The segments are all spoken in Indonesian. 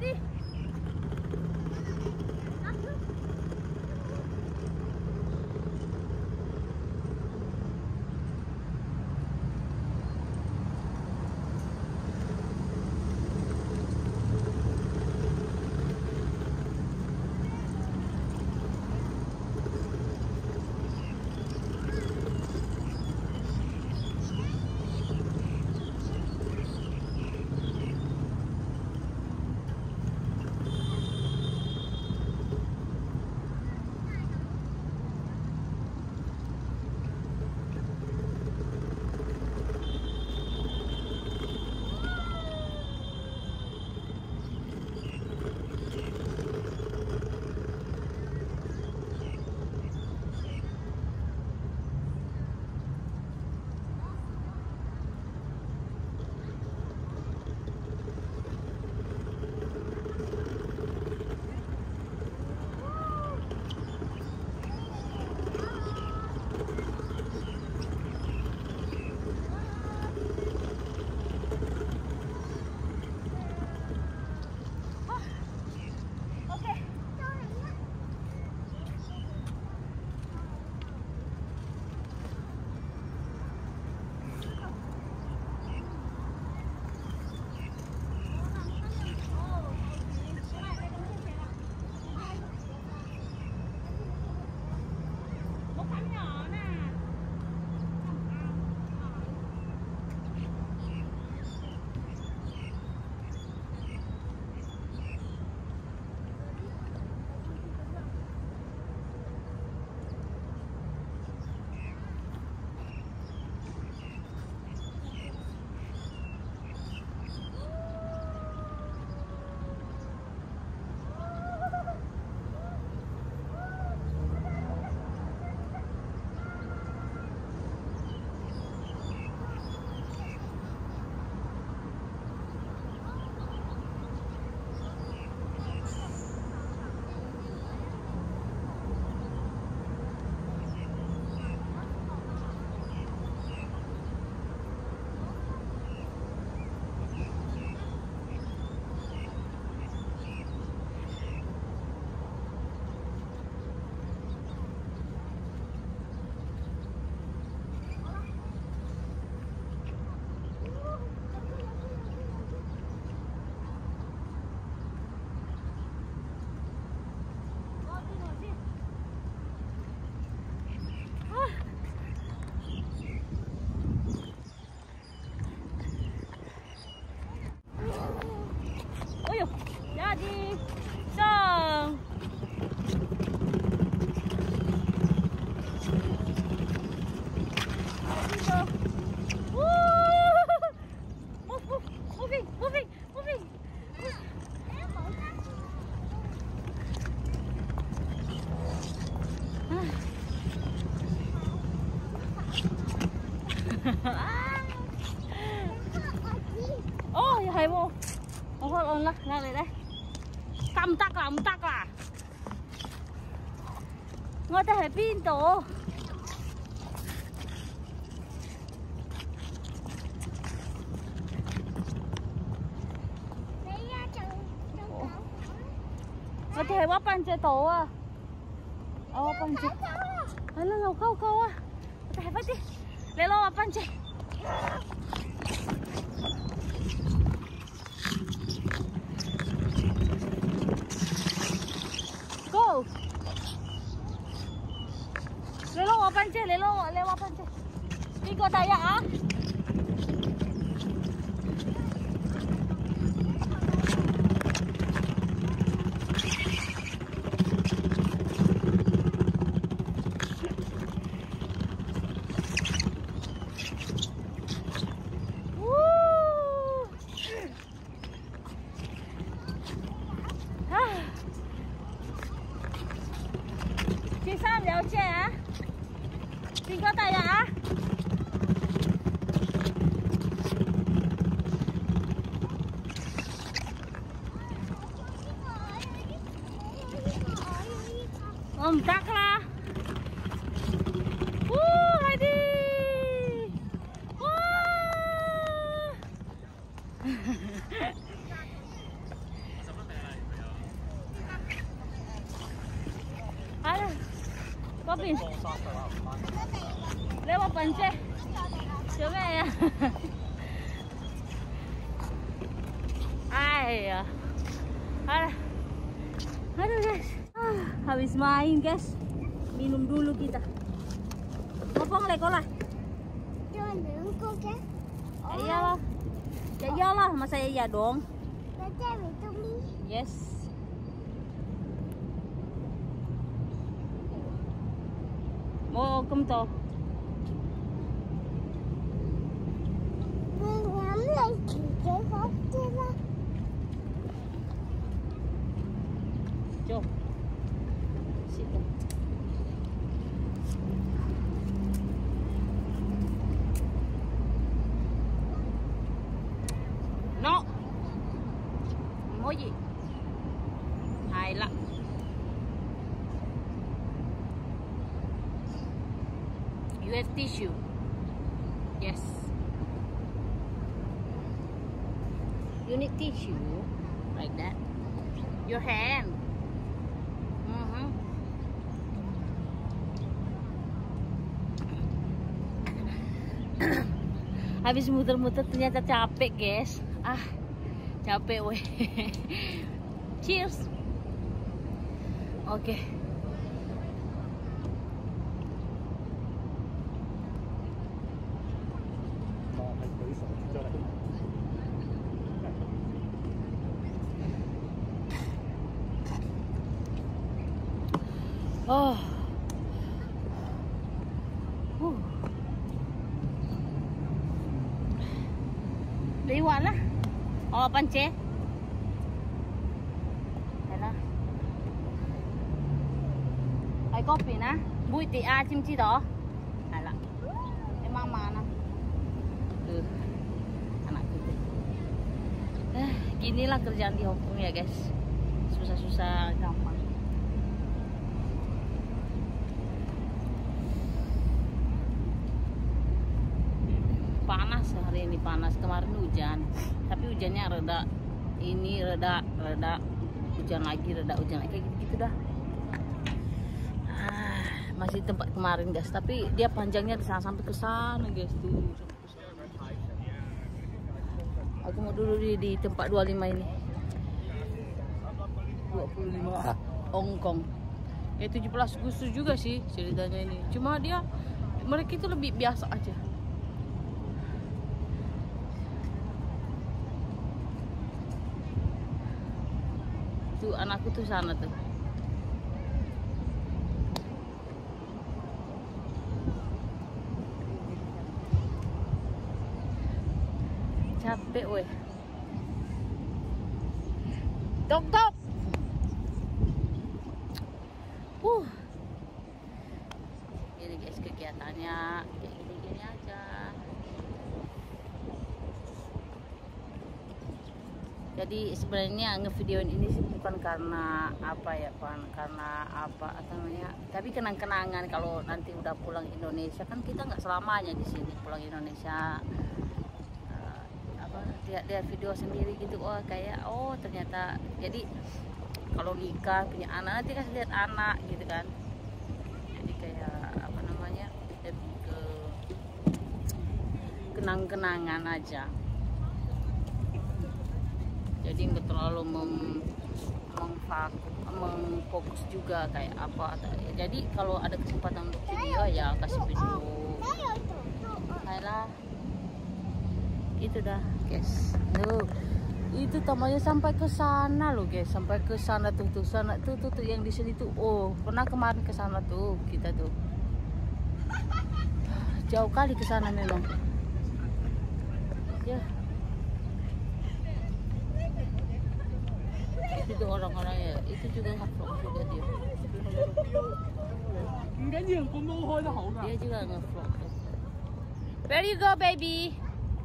Heidi. Jadi song. Moving. Ôi, hay vô. Không có ơn ra đây đây. Cầm tắc là. Ngồi tại pin tổ. Có thể bắp ăn chơi tổ à. Bắp ăn chơi. Nó lâu câu à. Có thể bắt đi. Lấy lo bắp ăn chơi. Go. Lelo wapan je, lelo wapan je. Tiga daya ah. Chị Sam了解啊？几个大呀啊？我唔得啦！哇，海蒂！哇！ Pin. Lewat Pance. Coba ya. Ayo. Aduh guys. Habis main guys. Minum dulu kita. Ngopong leko lah. Jangan bengkok ya. Iyalah. Ya iyalah, masa iya dong. Yes. Mau kem toh? Jom. Situ. No. Emoji. Hai lah. You have tissue. Yes. You need tissue like that. Your hand. Habis muter-muter ternyata capek guys. Capek weh. Cheers. Oke. Oh. Liwat lah. Oh, Pance. Yalah. Ai kopi na. Bui ti a chim chi đó. Yalah. Emang mana? Anak kita. Ginilah kerjaan di Hong Kong ya, guys. Susah-susah gampang. Panas hari ini, panas. Kemarin hujan, tapi hujannya reda, ini reda hujan lagi, reda hujan lagi, kayak gitu dah. Masih tempat kemarin guys, tapi dia panjangnya di sana sampai ke sana guys tuh. Aku mau dulu di tempat 25 ini. 25 Hong Kong. 17 Agustus juga sih ceritanya ini. Cuma mereka itu lebih biasa aja. Tuh anakku tuh sana tuh. Capek weh. Top. Ini guys kegiatannya kayak gini-gini aja. Jadi sebenarnya ngevideoin ini sih bukan karena apa ya, karena apa namanya, tapi kenang-kenangan kalau nanti udah pulang Indonesia, kan kita nggak selamanya di sini pulang Indonesia. Lihat video sendiri gitu, kayak ternyata jadi kalau nikah punya anak nanti kasih lihat anak gitu kan, jadi kayak apa namanya, lebih ke kenang-kenangan aja. Jadi nggak terlalu mengfokus juga kayak apa. Jadi kalau ada kesempatan untuk video ya kasih video. Ayolah. Itu dah guys. Tuh. Itu tamannya sampai ke sana loh guys, sampai ke sana tuh sana tuh yang di sini tuh. Pernah kemarin ke sana tuh kita tuh. Jauh kali ke sana memang. Ya. Itu orang-orang ya, itu juga nge-vlog juga dia. Dia juga nge-vlog. Where you go baby?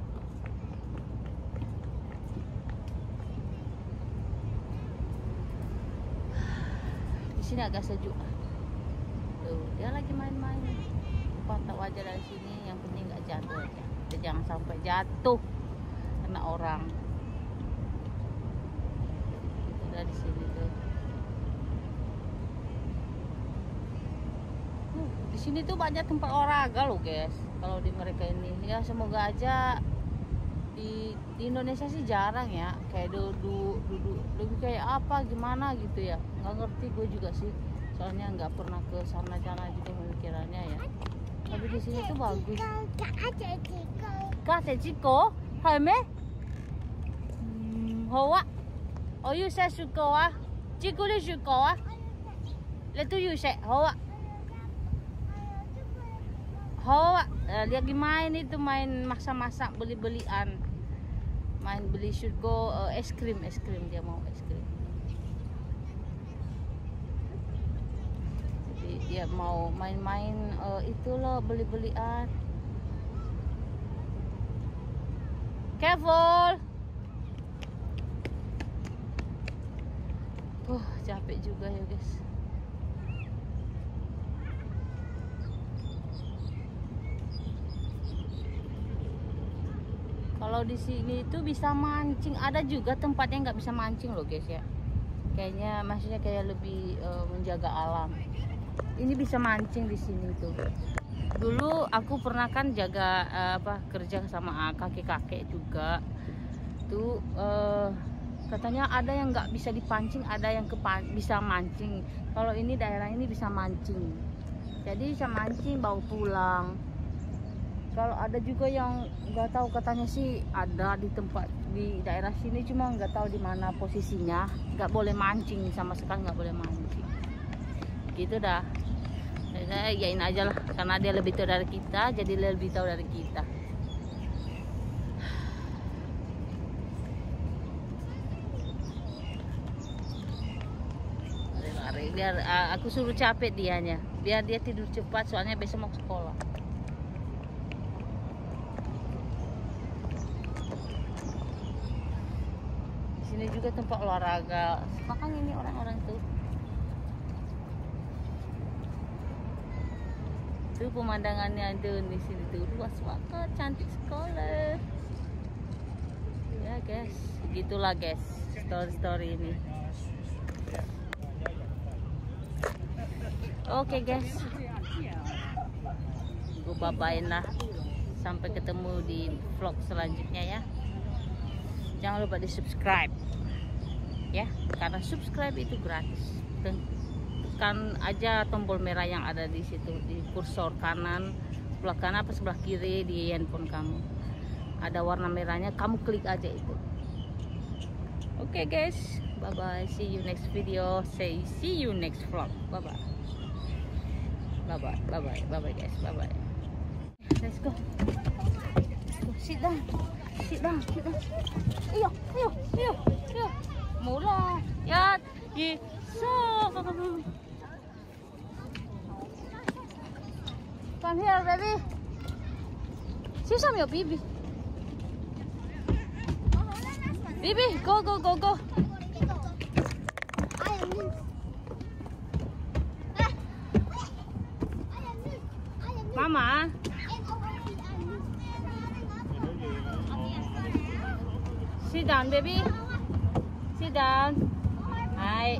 Di sini agak sejuk. Tuh, dia lagi main-main. Pantau aja dari sini, yang penting nggak jatuh aja. Dia jangan sampai jatuh kena orang. Dari sini tuh. Di sini tuh banyak tempat olahraga loh guys. Kalau di mereka ini ya semoga aja di Indonesia sih jarang ya. Kayak duduk lebih kayak apa gimana gitu ya. Nggak ngerti gue juga sih. Soalnya nggak pernah ke sana-sana juga pemikirannya ya. Tapi di sini tuh bagus. Kak Ciko, hai me? Hoa. Oh you say suka ah? Ciko dia suka ah? Letu you say hoa. Hoa. Dia lagi main itu, main masak-masak, beli-belian. Main beli should go es krim dia mau es krim. Jadi dia mau main-main itu loh beli-belian. Careful. Capek juga ya guys. Kalau di sini itu bisa mancing, ada juga tempatnya nggak bisa mancing loh guys ya. Kayaknya maksudnya kayak lebih menjaga alam. Ini bisa mancing di sini tuh. Dulu aku pernah kan jaga kerja sama kakek-kakek juga. Tuh katanya ada yang nggak bisa dipancing, ada yang bisa mancing. Kalau ini daerah ini bisa mancing. Jadi bisa mancing bawa pulang. Kalau ada juga yang nggak tahu, katanya sih ada di tempat di daerah sini, cuma nggak tahu di mana posisinya. Nggak boleh mancing sama sekali, nggak boleh mancing. Gitu dah. Saya yain aja lah, karena dia lebih tahu dari kita, jadi lebih tahu dari kita. Lari-lari biar aku suruh capek dianya, biar dia tidur cepat soalnya besok mau sekolah. Sini juga tempat olahraga, makanya ini orang-orang tuh pemandangannya tuh di sini tuh luas banget, cantik sekali ya guys. Gitulah guys story ini. Oke guys, gue babain lah, sampai ketemu di vlog selanjutnya ya. Jangan lupa di subscribe ya, karena subscribe itu gratis. Tekan aja tombol merah yang ada di situ, di kursor kanan, sebelah kanan apa sebelah kiri di handphone kamu. Ada warna merahnya, kamu klik aja itu. Oke guys, bye bye, see you next video. See you next vlog. Bye bye. Bye bye. Bye bye. Bye bye guys. Bye bye. Let's go. Sit down. Sit down. Sit down. Iyo. Mula. Ya. So. Come here, baby. See some your baby. Baby, go. Mama. Sit down, baby. Sit down. Hi.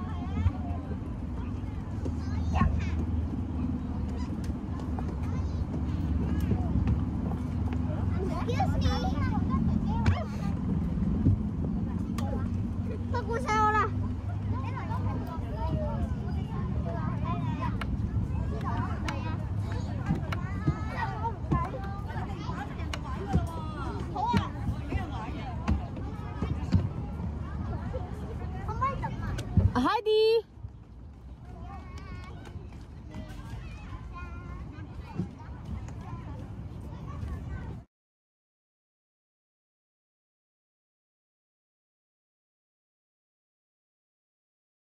Heidi.